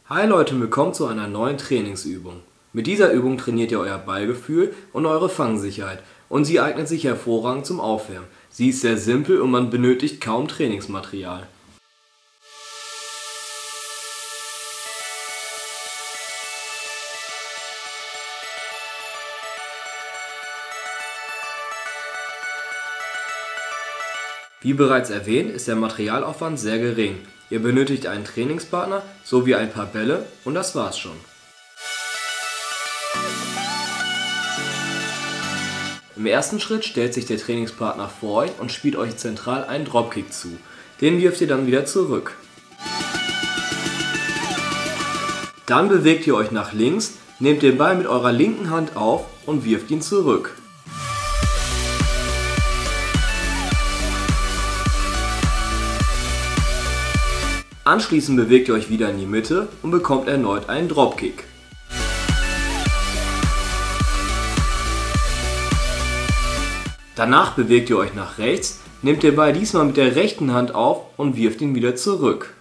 Hi Leute, willkommen zu einer neuen Trainingsübung. Mit dieser Übung trainiert ihr euer Ballgefühl und eure Fangsicherheit und sie eignet sich hervorragend zum Aufwärmen. Sie ist sehr simpel und man benötigt kaum Trainingsmaterial. Wie bereits erwähnt, ist der Materialaufwand sehr gering. Ihr benötigt einen Trainingspartner sowie ein paar Bälle und das war's schon. Im ersten Schritt stellt sich der Trainingspartner vor euch und spielt euch zentral einen Dropkick zu. Den wirft ihr dann wieder zurück. Dann bewegt ihr euch nach links, nehmt den Ball mit eurer linken Hand auf und wirft ihn zurück. Anschließend bewegt ihr euch wieder in die Mitte und bekommt erneut einen Dropkick. Danach bewegt ihr euch nach rechts, nehmt den Ball diesmal mit der rechten Hand auf und wirft ihn wieder zurück.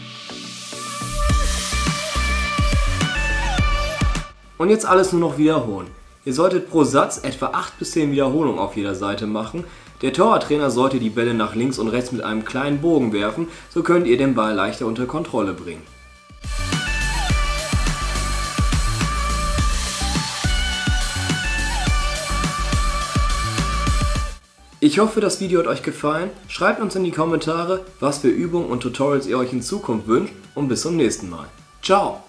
Und jetzt alles nur noch wiederholen. Ihr solltet pro Satz etwa 8 bis 10 Wiederholungen auf jeder Seite machen. Der Torwarttrainer sollte die Bälle nach links und rechts mit einem kleinen Bogen werfen, so könnt ihr den Ball leichter unter Kontrolle bringen. Ich hoffe, das Video hat euch gefallen. Schreibt uns in die Kommentare, was für Übungen und Tutorials ihr euch in Zukunft wünscht und bis zum nächsten Mal. Ciao!